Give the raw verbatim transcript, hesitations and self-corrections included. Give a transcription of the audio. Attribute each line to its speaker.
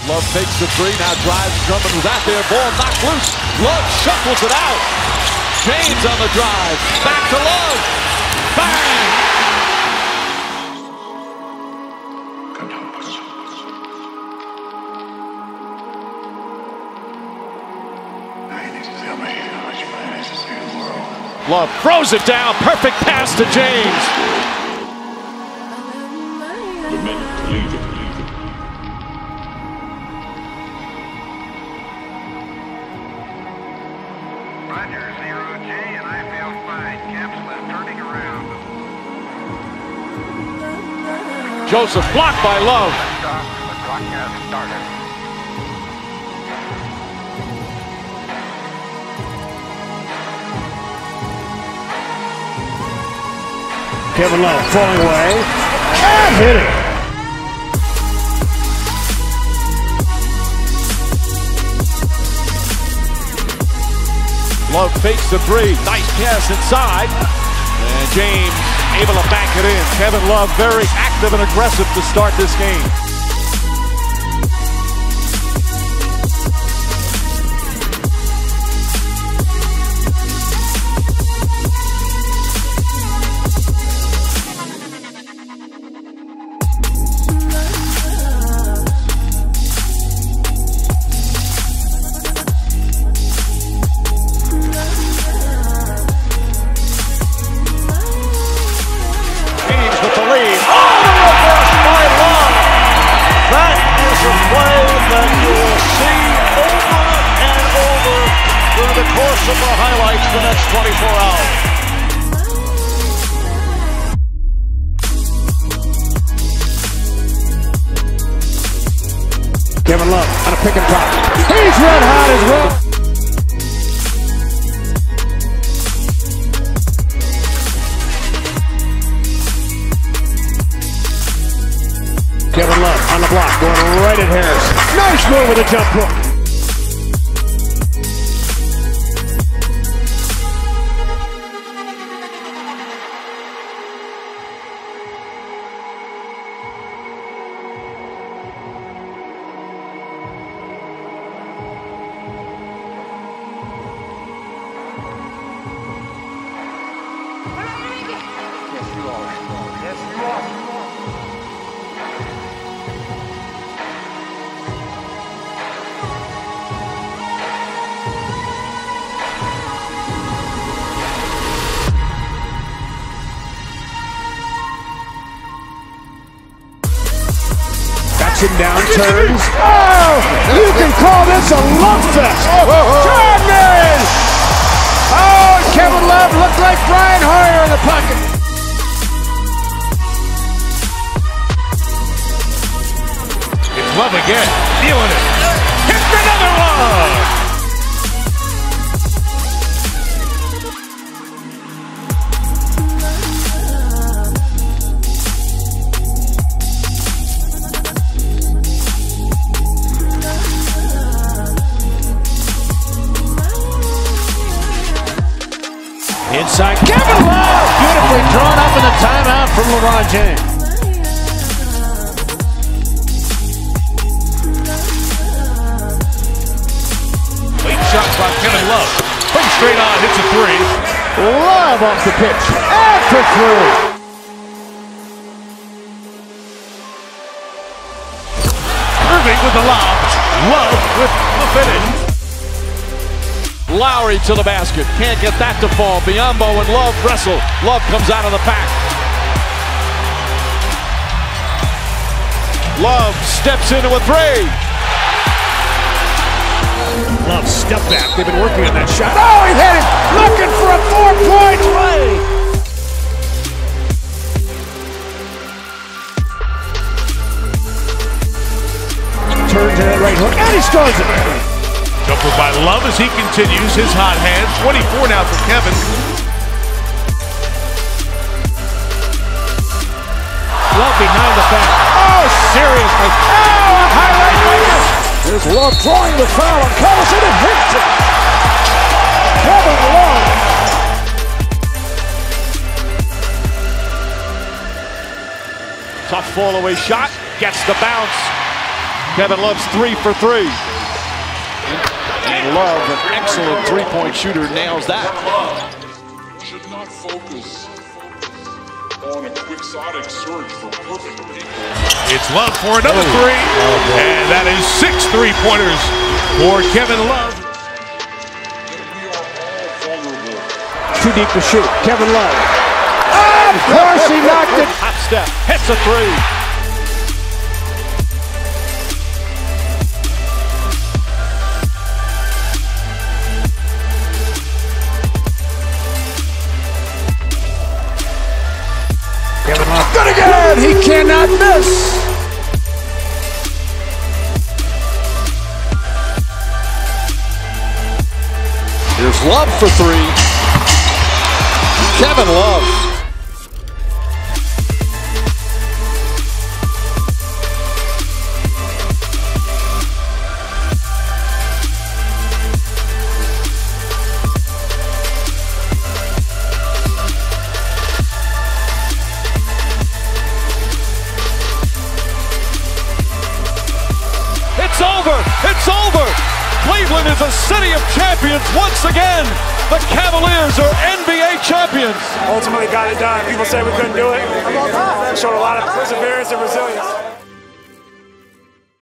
Speaker 1: Love takes the three, now drives. Drummond was out there, ball knocked loose. Love shuffles it out. James on the drive, back to Love. Bang! Love throws it down, perfect pass to James.
Speaker 2: The men lead it.
Speaker 3: Roger, zero J, and I feel fine. Capsule is turning around.
Speaker 1: Joseph blocked by Love.
Speaker 3: Stop. The clock has started.
Speaker 4: Kevin Love falling away and hitting.
Speaker 1: Love fakes the three. Nice pass inside. And James able to bank it in. Kevin Love very active and aggressive to start this game.
Speaker 4: The course of the highlights the next twenty-four hours. Kevin Love on a pick and pop. He's red hot as well. Kevin Love on the block, going right at Harris. Nice move with a jump hook. Down turns. Oh, you can call this a love fest. Jordan! Oh, Kevin Love looked like Brian Hoyer in the pocket.
Speaker 1: It's Love again, feeling it. Hits another one.
Speaker 4: Inside, Kevin Love! Beautifully drawn up in the timeout from LeBron James.
Speaker 1: Late shot by Kevin Love. Comes straight on, hits a three.
Speaker 4: Love off the pitch. And for three.
Speaker 1: Irving with the lob. Love with the finish. Lowry to the basket. Can't get that to fall. Biyombo and Love wrestle. Love comes out of the pack. Love steps into a three.
Speaker 4: Love step back. They've been working on that shot. Oh, he hit it! Looking for a four-point play. Turns to that right hook, and he scores it.
Speaker 1: Jumper by Love as he continues his hot hand. twenty-four now for Kevin.
Speaker 4: Love behind the back. Oh, seriously. Oh, a highlight maker. There's Love drawing the foul on Collison and hits it. Kevin Love.
Speaker 1: Tough fall away shot. Gets the bounce. Kevin Love's three for three. And Love, an excellent three-point shooter, nails that.
Speaker 2: Should not focus on a quixotic search for perfect people.
Speaker 5: It's Love for another three, and that is six three-pointers for Kevin Love.
Speaker 2: We are all vulnerable.
Speaker 4: Too deep to shoot. Kevin Love. Oh, of course he knocked it.
Speaker 1: Hot step, hits a three.
Speaker 4: Kevin Love. Good again. He cannot miss.
Speaker 1: Here's Love for three. Kevin Love. It's over! It's over! Cleveland is a city of champions once again! The Cavaliers are N B A champions!
Speaker 6: Ultimately got it done. People say we couldn't do it. Showed a lot of perseverance and resilience.